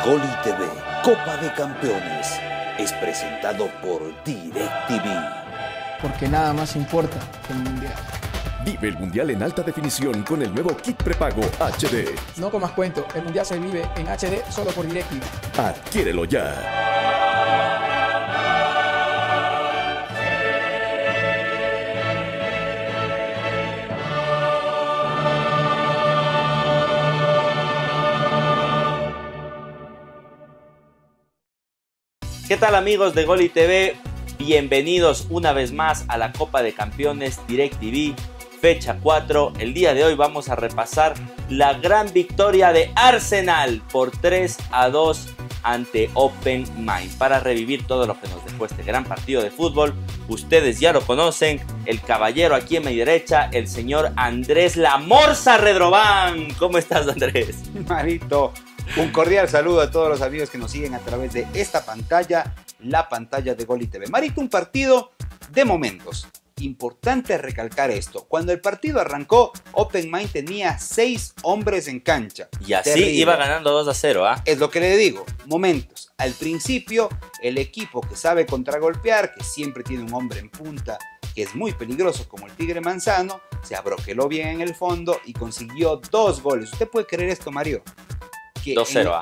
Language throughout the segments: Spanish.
Goli TV, Copa de Campeones, es presentado por DirecTV. Porque nada más importa que el Mundial. Vive el Mundial en alta definición con el nuevo kit prepago HD. No comas cuento, el Mundial se vive en HD solo por DirecTV. Adquiérelo ya. ¿Qué tal, amigos de Goli TV? Bienvenidos una vez más a la Copa de Campeones DirecTV, fecha 4. El día de hoy vamos a repasar la gran victoria de Arsenal por 3-2 ante Open Mind. Para revivir todo lo que nos dejó este gran partido de fútbol, ustedes ya lo conocen, el caballero aquí en mi derecha, el señor Andrés La Morsa Redrobán. ¿Cómo estás, Andrés? Marito, un cordial saludo a todos los amigos que nos siguen a través de esta pantalla, la pantalla de Goli TV. Marito, un partido de momentos. Importante recalcar esto. Cuando el partido arrancó, Open Mind tenía 6 hombres en cancha. Y así terrible. Iba ganando 2-0, ¿ah? Es lo que le digo, momentos. Al principio, el equipo que sabe contragolpear, que siempre tiene un hombre en punta, que es muy peligroso como el Tigre Manzano, se abroqueló bien en el fondo y consiguió 2 goles. ¿Usted puede creer esto, Mario? 2-0.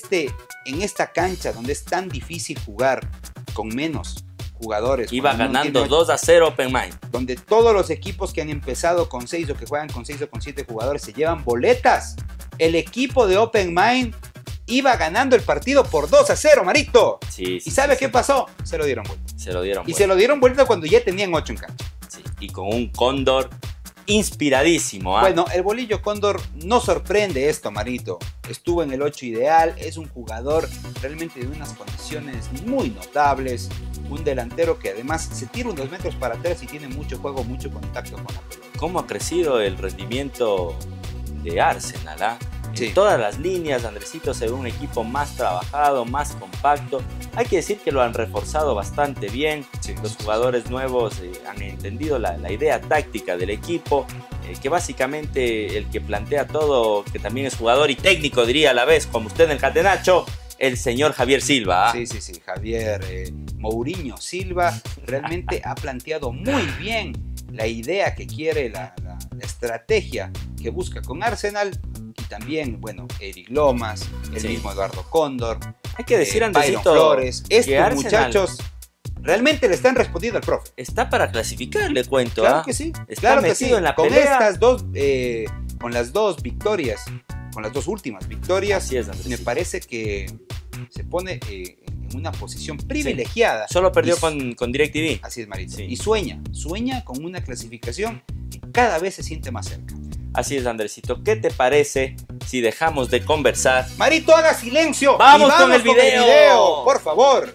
En esta cancha donde es tan difícil jugar con menos jugadores, iba ganando 2-0 Open Mind, donde todos los equipos que han empezado con 6 o que juegan con 6 o con 7 jugadores se llevan boletas. El equipo de Open Mind iba ganando el partido por 2-0, Marito. Sí, ¿Y sabe qué pasó? Se lo dieron vuelta. Se lo dieron Y vuelta. se lo dieron vuelta cuando ya tenían 8 en cancha. Sí, y con un Cóndor inspiradísimo, ¿ah? Bueno, el Bolillo Cóndor no sorprende esto, Marito. Estuvo en el 8 ideal, es un jugador realmente de unas condiciones muy notables, un delantero que además se tira unos metros para atrás y tiene mucho juego, mucho contacto con la pelota. ¿Cómo ha crecido el rendimiento de Arsenal, ah? Sí. En todas las líneas, Andresito se ve un equipo más trabajado, más compacto. Hay que decir que lo han reforzado bastante bien. Sí. Los jugadores nuevos han entendido la idea táctica del equipo, que básicamente el que plantea todo, que también es jugador y técnico, diría a la vez, como usted en el Catenacho, el señor Javier Silva. ¿Ah? Sí, Javier Mourinho Silva realmente ha planteado muy bien la idea que quiere, la estrategia que busca con Arsenal. Y también, bueno, Eric Lomas, el mismo Eduardo Cóndor. Hay que decir, Byron Andresito, Flores. Estos Arsenal muchachos realmente le están respondiendo al profe. está para clasificar, le cuento. Claro ¿ah? que sí. Está Claro que metido sí. en la Con pelea. estas dos, con las dos victorias, con las dos últimas victorias, Así es, Andresito. me parece que se pone en una posición privilegiada. Solo perdió Y con DirecTV. Así es, Marito. Sí. Y sueña con una clasificación que cada vez se siente más cerca. Así es, Andresito. ¿Qué te parece si dejamos de conversar? Marito, haga silencio. ¡Vamos y con el video! por favor.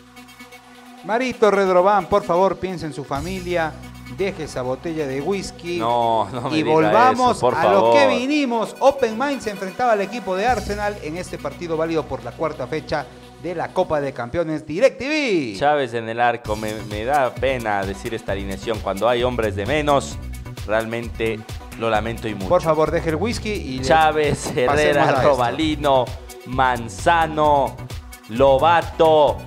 Marito Redrobán, por favor, piense en su familia. Deje esa botella de whisky. No me Y diga volvamos eso, por a favor. lo que vinimos. Open Mind se enfrentaba al equipo de Arsenal en este partido válido por la 4ª fecha de la Copa de Campeones DirecTV. Chávez en el arco. Me da pena decir esta alineación. Cuando hay hombres de menos, realmente lo lamento y mucho. Por favor, deje el whisky y Chávez, pasemos a Herrera, esto. Robalino, Manzano, Lobato.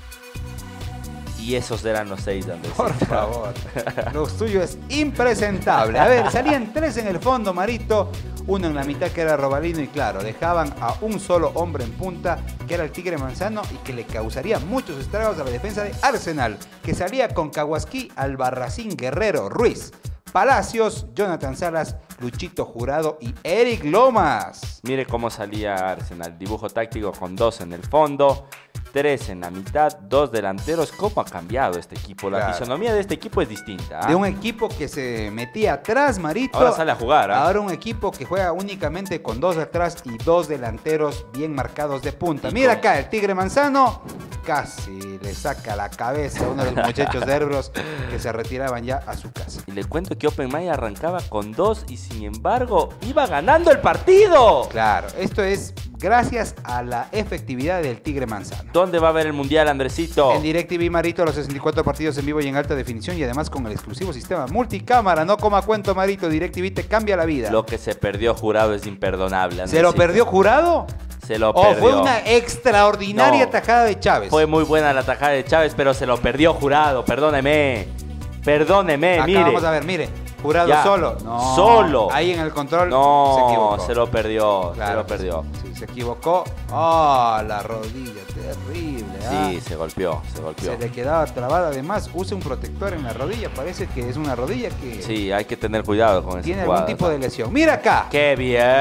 Y esos eran los 6, Andrés. Por favor, lo suyo es impresentable. A ver, salían 3 en el fondo, Marito. Uno en la mitad que era Robalino y claro, dejaban a un solo hombre en punta que era el Tigre Manzano y que le causaría muchos estragos a la defensa de Arsenal, que salía con Caguasquí, Albarracín, Guerrero, Ruiz, Palacios, Jonathan Salas, Luchito Jurado y Eric Lomas. Mire cómo salía Arsenal. Dibujo táctico con 2 en el fondo, 3 en la mitad, 2 delanteros. ¿Cómo ha cambiado este equipo? La Claro. fisonomía de este equipo es distinta. ¿Ah? De un equipo que se metía atrás, Marito. Ahora sale a jugar. ¿Ah? Ahora un equipo que juega únicamente con 2 atrás y 2 delanteros bien marcados de punta. Y Mira con- acá, el Tigre Manzano casi le saca la cabeza a uno de los muchachos de Erbros que se retiraban ya a su casa. Y le cuento que Open Mind arrancaba con 2 y sin embargo iba ganando el partido. Claro, esto es gracias a la efectividad del Tigre Manzano. ¿Dónde va a haber el Mundial, Andresito? En DirecTV, Marito, los 64 partidos en vivo y en alta definición y además con el exclusivo sistema multicámara. No coma cuento, Marito, DirecTV te cambia la vida. Lo que se perdió Jurado es imperdonable, ¿Se lo Andresito. perdió Jurado? Se lo Oh, perdió. fue una extraordinaria No. tajada de Chávez. Fue muy buena la tajada de Chávez, pero se lo perdió Jurado. Perdóneme. Perdóneme, Acá mire. vamos a ver, mire. Jurado Ya. solo. No. Solo. Ahí en el control No, se equivocó. se lo perdió. Claro se lo que perdió. Sí, se equivocó. Oh, la rodilla, terrible. Sí, se golpeó, se golpeó. Se le quedaba trabada. Además, usa un protector en la rodilla. Parece que es una rodilla que Sí, hay que tener cuidado con esa tiene jugada. algún tipo de lesión. Mira acá. ¡Qué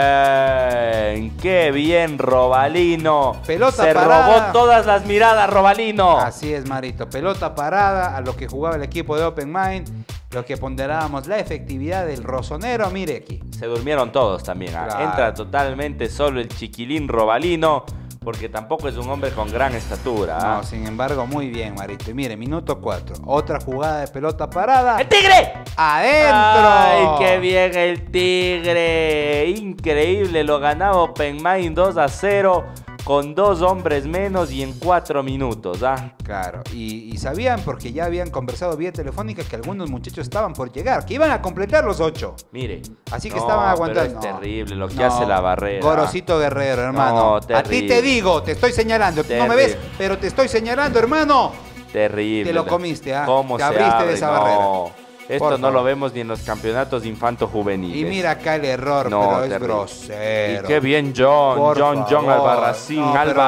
bien, Robalino! Pelota Se parada. robó todas las miradas, Robalino. Así es, Marito. Pelota parada a lo que jugaba el equipo de Open Mind. Lo que ponderábamos, la efectividad del rosonero. Mire aquí. Se durmieron todos también. ¿Ah? Claro. Entra totalmente solo el chiquilín Robalino, porque tampoco es un hombre con gran estatura. ¿Ah? No, sin embargo, muy bien, Marito. Y mire, minuto 4. Otra jugada de pelota parada. ¡El Tigre! ¡Adentro! ¡Ay, qué bien el Tigre! Increíble, lo ganaba Open Mind 2-0 con 2 hombres menos y en 4 minutos. ¿Ah? Claro, y sabían, porque ya habían conversado vía telefónica, que algunos muchachos estaban por llegar, que iban a completar los 8. Mire. Así que estaban aguantando. Pero es terrible lo que No, hace la Barrera. Gorosito Guerrero, hermano. No, a ti terrible. te digo, te estoy señalando. Tú no me ves, Terrible. pero te estoy señalando, hermano. Terrible. Te lo comiste, ¿ah? ¿Cómo Te se abriste de abre? esa No. barrera. Esto Por no favor. lo vemos ni en los campeonatos de infanto-juveniles. Y mira acá el error, No, pero es terrible. grosero. Y qué bien John Por John favor. Albarracín, No, pero-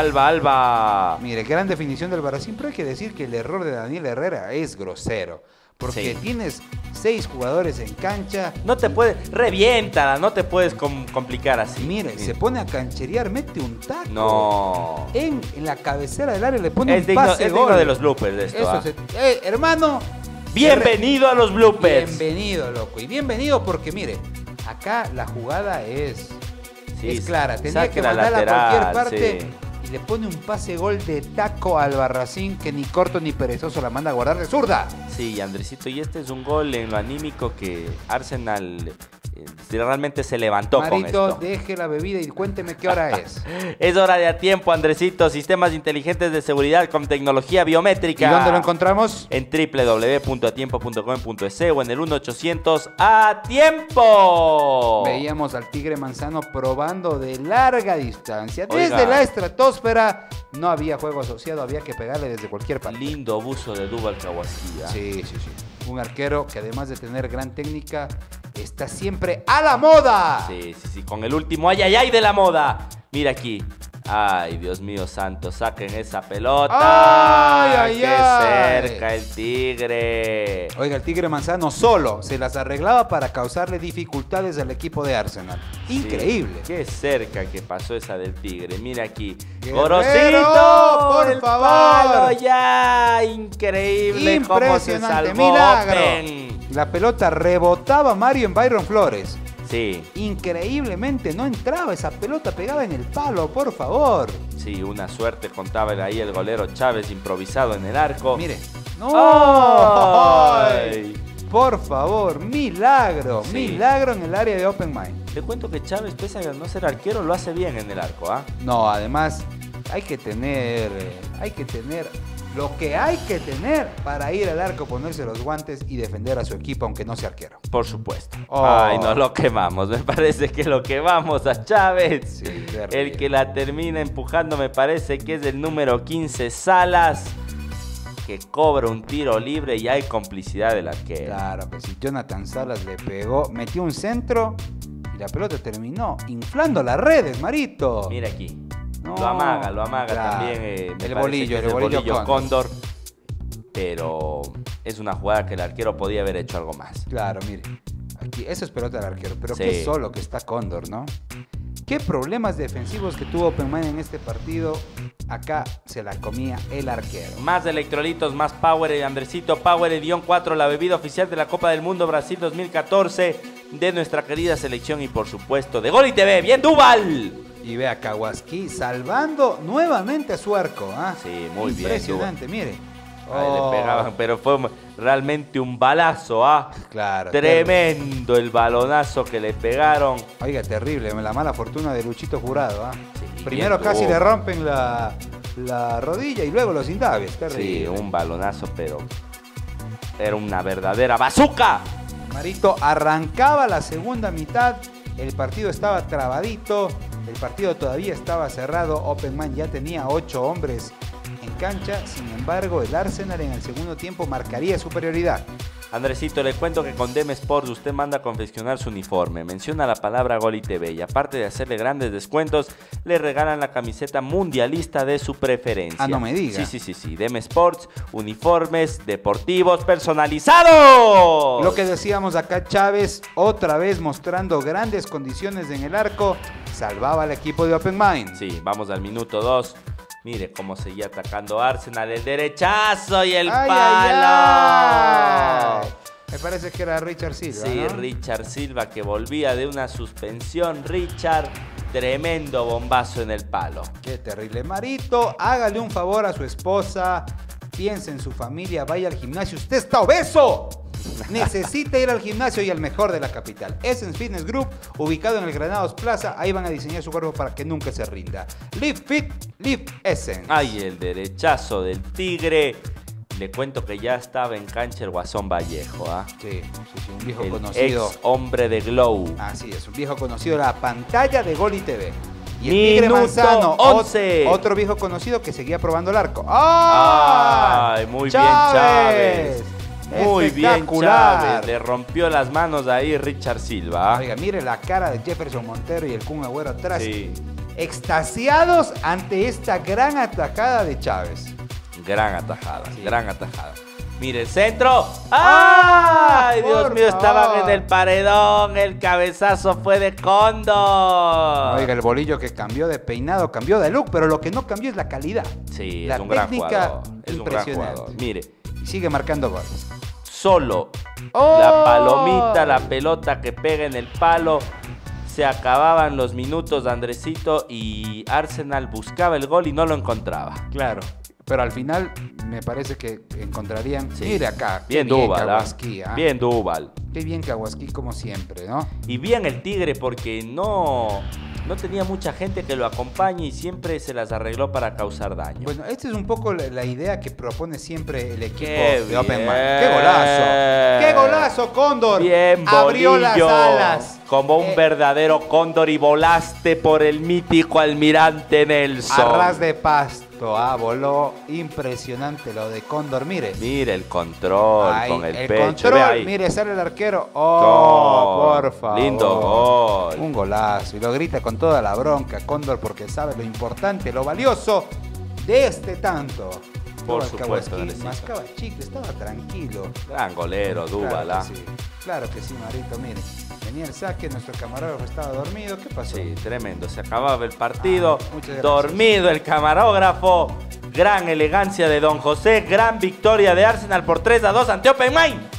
Alba. Mire, gran definición del Barracín, pero hay que decir que el error de Daniel Herrera es grosero. Porque Sí. tienes 6 jugadores en cancha. No te puedes, reviéntala, no te puedes complicar así. Mire, se pone a cancherear, mete un taco. No. En la cabecera del área le pone Es un digno, pase es digno gol. de los bloopers de esto. Eso ¿Ah? hermano. Bienvenido a los bloopers. Bienvenido, loco. Y bienvenido porque, mire, acá la jugada es Sí, clara. Tenía saque que la mandarla lateral, a cualquier parte. sí. Y le pone un pase gol de taco al Barracín que ni corto ni perezoso la manda a guardar de zurda. Sí, Andresito, y este es un gol en lo anímico que Arsenal realmente se levantó con Marito, esto. deje la bebida y cuénteme qué hora es. Es hora de a tiempo, Andresito. Sistemas inteligentes de seguridad con tecnología biométrica. ¿Y dónde lo encontramos? En www.atiempo.com.es o en el 1-800 ¡A tiempo! Veíamos al Tigre Manzano probando de larga distancia. Desde Oiga. la estratosfera no había juego asociado, había que pegarle desde cualquier parte. Lindo abuso de Dubal Kawasaki. ¿Ah? Sí. Un arquero que además de tener gran técnica, está siempre a la moda. Sí, con el último ay, ay, ay de la moda. Mira aquí. Ay, Dios mío santo, saquen esa pelota. Ay, ¡Qué ay. cerca el Tigre! Oiga, el Tigre Manzano solo se las arreglaba para causarle dificultades al equipo de Arsenal. Sí, Increíble. qué cerca que pasó esa del Tigre. Mira aquí. Guerrero, ¡Gorosito! por ¡El favor! palo ya! Increíble cómo se Impresionante, salvó milagro. Open. La pelota rebotaba Mario en Byron Flores. Sí, Increíblemente no entraba esa pelota, pegaba en el palo, por favor. sí, una suerte contaba ahí el golero Chávez improvisado en el arco. Mire. ¡No! ¡Ay! Por favor, milagro, Sí. milagro en el área de Open Mind. Te cuento que Chávez, pese a no ser arquero, lo hace bien en el arco, ¿ah? No, además hay que tener lo que hay que tener para ir al arco, ponerse los guantes y defender a su equipo, aunque no sea arquero. Por supuesto. Oh. Ay, no lo quemamos. Me parece que lo quemamos a Chávez. Sí, terrible. El que la termina empujando me parece que es el número 15, Salas, que cobra un tiro libre y hay complicidad del arquero. Claro, pues si Jonathan Salas le pegó, metió un centro y la pelota terminó inflando las redes, Marito. Mira aquí. No, Lo amaga claro. también. Me El parece bolillo, que es el bolillo Cóndor. Pero es una jugada que el arquero podía haber hecho algo más. Claro, mire. Aquí, eso es pelota del arquero, pero Sí. qué solo que está Cóndor, ¿no? Qué problemas defensivos que tuvo Open Mind en este partido. Acá se la comía el arquero. Más electrolitos, más Power, Andresito. Power Edión 4, la bebida oficial de la Copa del Mundo Brasil 2014 de nuestra querida selección y por supuesto de Gol y TV. ¡Bien, Dubal! Y ve a Kawasaki salvando nuevamente a su arco. ¿Ah? Sí, muy bien, Impresionante, mire. Ahí Oh, le pegaban, pero fue realmente un balazo, ¿ah? Claro. Tremendo el balonazo que le pegaron. Oiga, terrible. La mala fortuna de Luchito Jurado. ¿Ah? Sí, Primero bien casi duro. le rompen la rodilla y luego los indables. Terrible. Sí, un balonazo, pero era una verdadera bazooka. Marito arrancaba la segunda mitad. El partido estaba trabadito. El partido todavía estaba cerrado, Open Mind ya tenía 8 hombres en cancha, sin embargo el Arsenal en el segundo tiempo marcaría superioridad. Andresito, le cuento que con DM Sports usted manda a confeccionar su uniforme, menciona la palabra Gol y TV y aparte de hacerle grandes descuentos, le regalan la camiseta mundialista de su preferencia. Ah, no me diga. Sí. DM Sports, uniformes deportivos personalizados. Lo que decíamos acá, Chávez, otra vez mostrando grandes condiciones en el arco, salvaba al equipo de Open Mind. Sí, vamos al minuto 2. Mire cómo seguía atacando Arsenal, el derechazo y el palo. Ay. Me parece que era Richard Silva, Sí, ¿no? Richard Silva que volvía de una suspensión. Richard, tremendo bombazo en el palo. Qué terrible. Marito, hágale un favor a su esposa, piense en su familia, vaya al gimnasio. ¡Usted está obeso! Necesita ir al gimnasio y al mejor de la capital. Essence Fitness Group, ubicado en el Granados Plaza. Ahí van a diseñar su cuerpo para que nunca se rinda. Live Fit, Live Essence. Ay, el derechazo del Tigre. Le cuento que ya estaba en cancha el Guasón Vallejo, ¿ah? Sí, un viejo El conocido. ex hombre de Glow. Así es, un viejo conocido de la pantalla de Gol y TV. Y el Minuto Tigre Manzano, 11. otro viejo conocido que seguía probando el arco. ¡Ay! Ay, muy bien Chávez. Muy bien Espectacular. Chávez. Le rompió las manos ahí Richard Silva, ¿ah? Oiga, mire la cara de Jefferson Montero y el Kun Agüero atrás. Sí. Extasiados ante esta gran atajada de Chávez. Gran atajada, Sí. gran atajada. Mire el centro. ¡Ay, Dios por mío! Estaban favor. en el paredón. El cabezazo fue de Cóndor. Oiga, el bolillo que cambió de peinado, cambió de look, pero lo que no cambió es la calidad. Sí, la es un gran técnica jugador. Es un gran impresionante. jugador. Mire, Y sigue marcando goles. solo ¡Oh! la palomita, la pelota que pega en el palo. Se acababan los minutos, Andresito, y Arsenal buscaba el gol y no lo encontraba. Claro. Pero al final me parece que encontrarían. Sí. Mire acá. Bien qué Dúbal, ¿ah? Caguasquí, ¿ah? Bien Dúbal. Qué bien Caguasquí como siempre, ¿no? Y bien el Tigre porque no tenía mucha gente que lo acompañe y siempre se las arregló para causar daño. Bueno, esta es un poco la idea que propone siempre el equipo Qué de Open bien. Mind. ¡Qué golazo! ¡Qué golazo, Cóndor! Bien, Abrió las Bolillo. alas. Como un verdadero cóndor y volaste por el mítico Almirante Nelson. A ras de pasto, voló impresionante lo de Cóndor, mire. Mire el control Ahí, con el el pecho. control, ve ahí. mire, sale el arquero. ¡Oh, Gol. por favor! Lindo gol. Un golazo. Y lo grita con toda la bronca Cóndor porque sabe lo importante, lo valioso de este tanto. Por Dúbal supuesto, Caguasquí Andresito. mascaba chicle, estaba tranquilo. Gran golero, Dúbal. Claro que sí, claro que sí, Marito, mire. Venía el saque, nuestro camarógrafo estaba dormido. ¿Qué pasó? Sí, tremendo. Se acababa el partido. Muchas gracias. Dormido el camarógrafo. Gran elegancia de Don José. Gran victoria de Arsenal por 3-2 ante Open Mind.